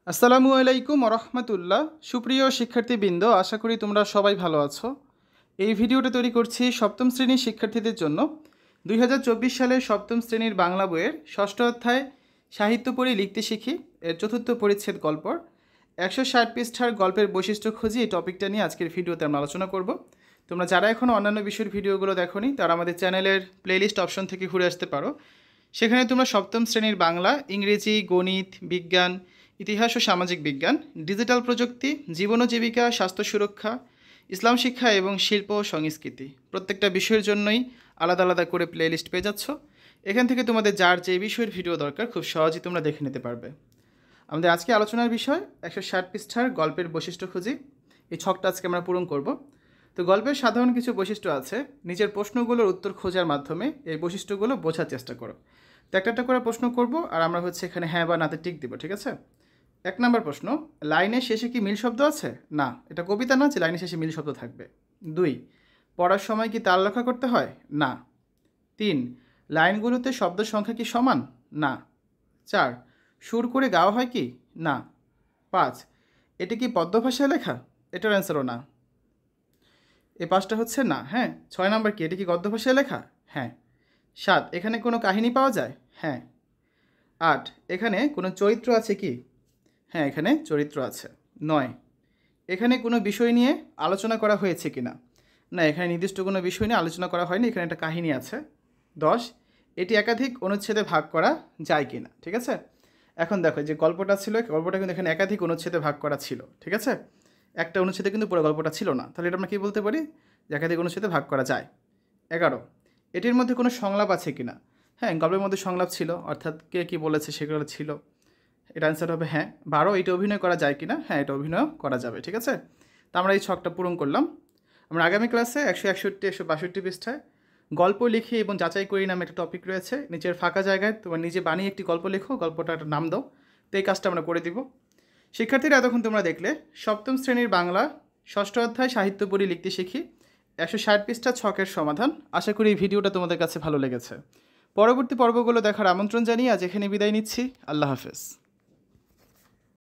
আসসালামু আলাইকুম রহমতুল্লাহ। সুপ্রিয় শিক্ষার্থীবৃন্দ, আশা করি তোমরা সবাই ভালো আছো। এই ভিডিওটা তৈরি করছি সপ্তম শ্রেণীর শিক্ষার্থীদের জন্য। 2024 সালের সপ্তম শ্রেণীর বাংলা বইয়ের ষষ্ঠ অধ্যায় সাহিত্য পড়ি লিখতে শিখি এর চতুর্থ পরিচ্ছেদ গল্প 160 পৃষ্ঠার গল্পের বৈশিষ্ট্য খুঁজি এই টপিকটা নিয়ে আজকের ভিডিওতে আমরা আলোচনা করব। তোমরা যারা এখনও অন্যান্য বিষয়ের ভিডিওগুলো দেখোনি তারা আমাদের চ্যানেলের প্লেলিস্ট অপশন থেকে ঘুরে আসতে পারো। সেখানে তোমরা সপ্তম শ্রেণীর বাংলা, ইংরেজি, গণিত, বিজ্ঞান, ইতিহাস ও সামাজিক বিজ্ঞান, ডিজিটাল প্রযুক্তি, জীবন ও জীবিকা, স্বাস্থ্য সুরক্ষা, ইসলাম শিক্ষা এবং শিল্প ও সংস্কৃতি প্রত্যেকটা বিষয়ের জন্যই আলাদা আলাদা করে প্লেলিস্ট পেয়ে যাচ্ছ। এখান থেকে তোমাদের যার যে বিষয়ের ভিডিও দরকার খুব সহজেই তোমরা দেখে নিতে পারবে। আমাদের আজকে আলোচনার বিষয় 160 পৃষ্ঠার গল্পের বৈশিষ্ট্য খুঁজি। এই ছকটা আজকে আমরা পূরণ করব। তো গল্পের সাধারণ কিছু বৈশিষ্ট্য আছে, নিজের প্রশ্নগুলোর উত্তর খোঁজার মাধ্যমে এই বৈশিষ্ট্যগুলো বোঝার চেষ্টা করো। তো একটা করে প্রশ্ন করব আর আমরা এখানে হ্যাঁ বা নাতে টিক দিব, ঠিক আছে? 1 নম্বর প্রশ্ন, লাইনের শেষে কি মিল শব্দ আছে? না, এটা কবিতা না যে লাইনের শেষে মিল শব্দ থাকবে। 2, পড়ার সময় কি তাল লেখা করতে হয়? না। 3, লাইনগুলোতে শব্দ সংখ্যা কি সমান? না। 4, সুর করে গাওয়া হয় কি? না। 5, এটি কি পদ্য ভাষায় লেখা? এটার অ্যান্সারও না। এই 5টা হচ্ছে না। হ্যাঁ। 6 নম্বর কি, এটি কি গদ্য ভাষায় লেখা? হ্যাঁ। 7, এখানে কোনো কাহিনী পাওয়া যায়? হ্যাঁ। 8, এখানে কোনো চরিত্র আছে কি? হ্যাঁ, এখানে চরিত্র আছে। 9, এখানে কোনো বিষয় নিয়ে আলোচনা করা হয়েছে কি না? না, এখানে নির্দিষ্ট কোনো বিষয় নিয়ে আলোচনা করা হয়নি, এখানে একটা কাহিনী আছে। 10, এটি একাধিক অনুচ্ছেদে ভাগ করা যায় কি না? ঠিক আছে। এখন দেখো যে গল্পটা ছিল, গল্পটা কিন্তু এখানে একাধিক অনুচ্ছেদে ভাগ করা ছিল, ঠিক আছে। একটা অনুচ্ছেদে কিন্তু পুরো গল্পটা ছিল না, তাহলে এটা আমরা কী বলতে পারি? যে একাধিক অনুচ্ছেদে ভাগ করা যায়। 11, এটির মধ্যে কোনো সংলাপ আছে কি না? হ্যাঁ, গল্পের মধ্যে সংলাপ ছিল, অর্থাৎ কে কী বলেছে সেগুলো ছিল। এটা অ্যান্সার হবে হ্যাঁ। 12, এটা অভিনয় করা যায় কি না? হ্যাঁ, এটা অভিনয় করা যাবে, ঠিক আছে। তো আমরা এই ছকটা পূরণ করলাম। আমরা আগামী ক্লাসে 161, 162 পৃষ্ঠায় গল্প লিখি এবং যাচাই করি নামে একটা টপিক রয়েছে। নিচের ফাঁকা জায়গায় তোমার নিজে বানিয়ে একটি গল্প লেখো, গল্পটা একটা নাম দাও। তো এই কাজটা আমরা করে দিব। শিক্ষার্থীরা, এতক্ষণ তোমরা দেখলে সপ্তম শ্রেণীর বাংলা ষষ্ঠ অধ্যায় সাহিত্য পড়ি লিখতে শিখি 160 পৃষ্ঠা ছকের সমাধান। আশা করি এই ভিডিওটা তোমাদের কাছে ভালো লেগেছে। পরবর্তী পর্বগুলো দেখার আমন্ত্রণ জানিয়ে আজ এখানে বিদায় নিচ্ছি। আল্লাহ হাফেজ।